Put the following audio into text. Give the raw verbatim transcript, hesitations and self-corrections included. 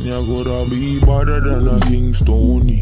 you coulda be better than a King Stony.